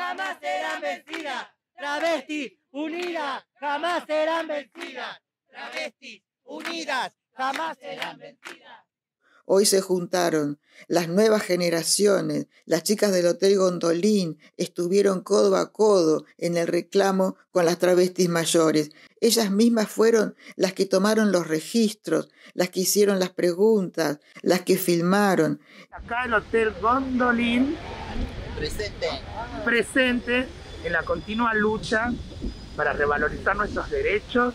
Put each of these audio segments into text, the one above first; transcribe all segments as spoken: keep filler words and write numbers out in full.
jamás serán vencidas. Travestis unidas, jamás serán vencidas. Travestis unidas, jamás serán vencidas. Hoy se juntaron las nuevas generaciones, las chicas del Hotel Gondolín estuvieron codo a codo en el reclamo con las travestis mayores. Ellas mismas fueron las que tomaron los registros, las que hicieron las preguntas, las que filmaron. Acá el Hotel Gondolín, Presente. presente en la continua lucha para revalorizar nuestros derechos.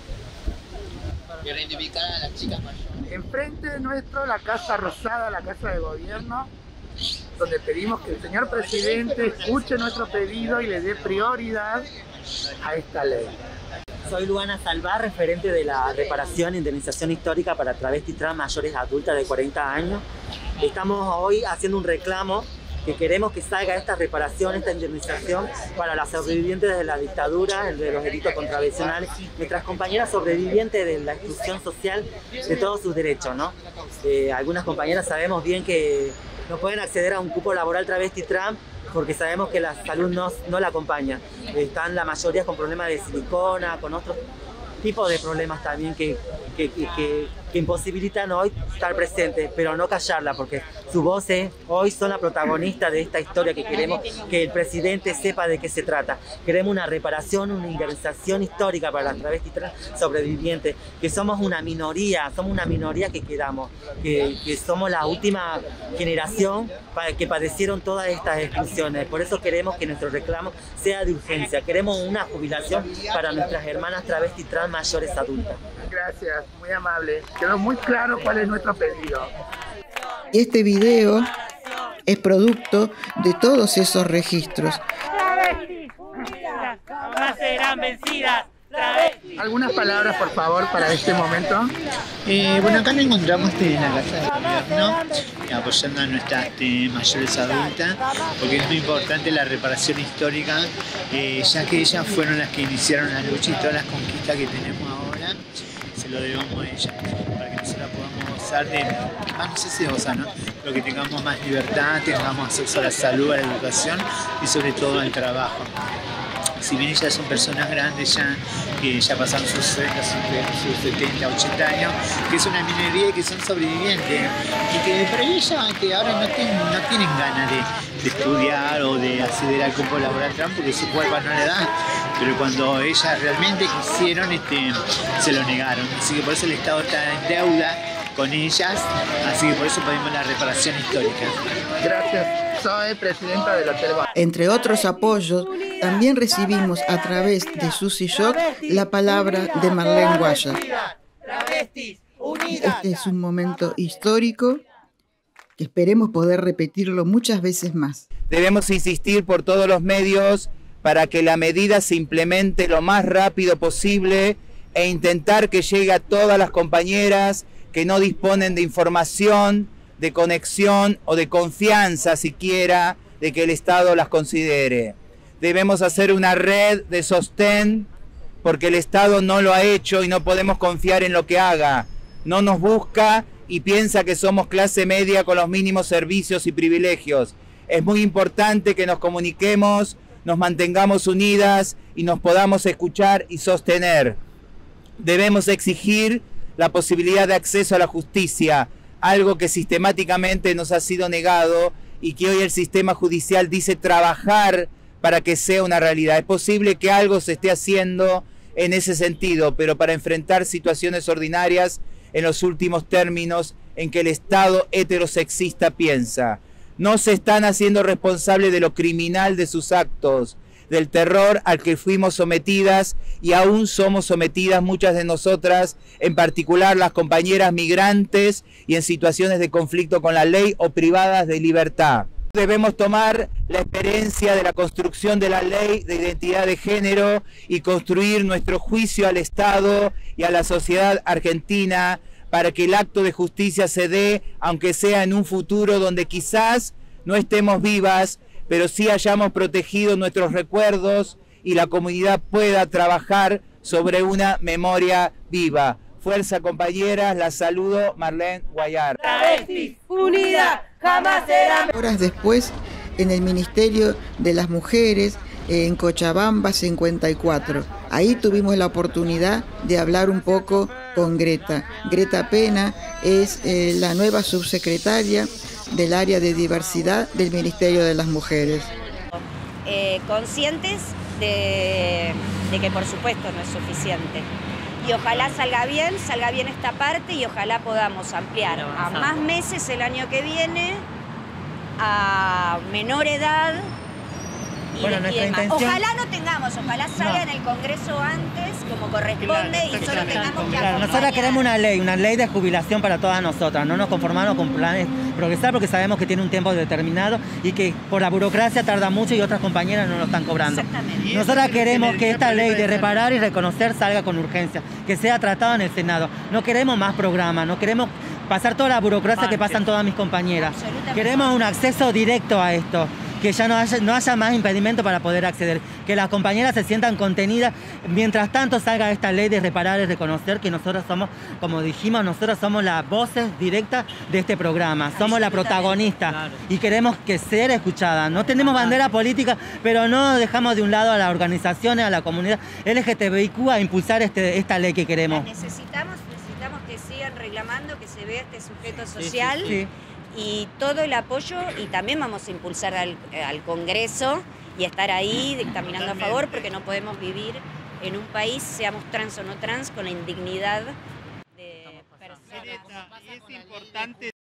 Y reivindicar a las chicas mayores. Enfrente de nuestro, la Casa Rosada, la Casa de Gobierno, donde pedimos que el señor presidente escuche nuestro pedido y le dé prioridad a esta ley. Soy Luana Salvar, referente de la reparación e indemnización histórica para travestis trans mayores adultas de cuarenta años. Estamos hoy haciendo un reclamo que queremos que salga esta reparación, esta indemnización para las sobrevivientes de la dictadura, de los delitos contravencionales, nuestras compañeras sobrevivientes de la exclusión social de todos sus derechos, ¿no? Eh, algunas compañeras sabemos bien que no pueden acceder a un cupo laboral travesti trans porque sabemos que la salud no, no la acompaña. Están la mayoría con problemas de silicona, con otros tipos de problemas también que, que, que, que, que imposibilitan hoy estar presentes, pero no callarla, porque sus voces hoy son la protagonista de esta historia que queremos que el presidente sepa de qué se trata. Queremos una reparación, una indemnización histórica para las travestis trans sobrevivientes, que somos una minoría, somos una minoría que quedamos, que, que somos la última generación para que padecieron todas estas exclusiones. Por eso queremos que nuestro reclamo sea de urgencia. Queremos una jubilación para nuestras hermanas travestis trans mayores adultas. Gracias, muy amable. Quedó muy claro cuál es nuestro pedido. Y este video es producto de todos esos registros. Travestis unidas, jamás serán vencidas. Travestis. Algunas palabras, por favor, para este momento. Eh, bueno, acá nos encontramos este, en la Casa de Gobierno, apoyando a nuestras este, mayores adultas, porque es muy importante la reparación histórica, eh, ya que ellas fueron las que iniciaron la lucha y todas las conquistas que tenemos ahora, se lo debemos a ellas, para que nosotros podamos gozar de, más no sé si gozar, ¿no? Pero que tengamos más libertad, tengamos acceso a la salud, a la educación y sobre todo al trabajo. Si bien ellas son personas grandes ya, que ya pasaron sus sesenta, sus setenta, ochenta años, que es una minoría y que son sobrevivientes, y que por ahí ellas que ahora no tienen, no tienen ganas de, de estudiar o de acceder al campo laboral trans porque su cuerpo no le da, pero cuando ellas realmente quisieron, este, se lo negaron. Así que por eso el Estado está en deuda con ellas, así que por eso pedimos la reparación histórica. Gracias. Soy presidenta del Hotel Bar. Entre otros apoyos, también recibimos a través de Susi Shock la palabra de Marlene Guayar. Este es un momento histórico que esperemos poder repetirlo muchas veces más. Debemos insistir por todos los medios para que la medida se implemente lo más rápido posible e intentar que llegue a todas las compañeras que no disponen de información, de conexión o de confianza siquiera de que el Estado las considere. Debemos hacer una red de sostén porque el Estado no lo ha hecho y no podemos confiar en lo que haga. No nos busca y piensa que somos clase media con los mínimos servicios y privilegios. Es muy importante que nos comuniquemos, nos mantengamos unidas y nos podamos escuchar y sostener. Debemos exigir la posibilidad de acceso a la justicia, algo que sistemáticamente nos ha sido negado y que hoy el sistema judicial dice trabajar para que sea una realidad. Es posible que algo se esté haciendo en ese sentido, pero para enfrentar situaciones ordinarias en los últimos términos en que el Estado heterosexista piensa. No se están haciendo responsables de lo criminal de sus actos, del terror al que fuimos sometidas y aún somos sometidas muchas de nosotras, en particular las compañeras migrantes y en situaciones de conflicto con la ley o privadas de libertad. Debemos tomar la experiencia de la construcción de la ley de identidad de género y construir nuestro juicio al Estado y a la sociedad argentina para que el acto de justicia se dé, aunque sea en un futuro donde quizás no estemos vivas, pero sí hayamos protegido nuestros recuerdos y la comunidad pueda trabajar sobre una memoria viva. Fuerza, compañeras, las saludo, Marlene Guayar. Travestis unidas, jamás serán. Horas después, en el Ministerio de las Mujeres, en Cochabamba cincuenta y cuatro. Ahí tuvimos la oportunidad de hablar un poco con Greta. Greta Pena es eh, la nueva subsecretaria del área de diversidad del Ministerio de las Mujeres. Eh, conscientes de, de que por supuesto no es suficiente. Y ojalá salga bien, salga bien esta parte y ojalá podamos ampliar a más meses el año que viene, a menor edad. Y Bueno, de, y nuestra demás. intención- Ojalá no tengamos, ojalá salga No. en el Congreso antes, como corresponde, Claro, y solo claro, tengamos que Claro, acompañar. nosotras queremos una ley, una ley de jubilación para todas nosotras. No nos conformamos con planes progresar porque sabemos que tiene un tiempo determinado y que por la burocracia tarda mucho y otras compañeras no lo están cobrando. Exactamente. Nosotras queremos que esta ley de reparar y reconocer salga con urgencia, que sea tratada en el Senado. No queremos más programas, no queremos pasar toda la burocracia que pasan todas mis compañeras. Absolutamente. Queremos un acceso directo a esto, que ya no haya, no haya más impedimento para poder acceder, que las compañeras se sientan contenidas. Mientras tanto salga esta ley de reparar y reconocer que nosotros somos, como dijimos, nosotros somos las voces directas de este programa, somos la protagonista. Claro. Y queremos que ser escuchadas. No tenemos bandera política, pero no dejamos de un lado a las organizaciones, a la comunidad L G T B I Q a impulsar este, esta ley que queremos. Necesitamos, necesitamos que sigan reclamando, que se vea este sujeto social. Sí. Y todo el apoyo, y también vamos a impulsar al, al Congreso y estar ahí dictaminando a favor, porque no podemos vivir en un país, seamos trans o no trans, con la indignidad de personas. Es importante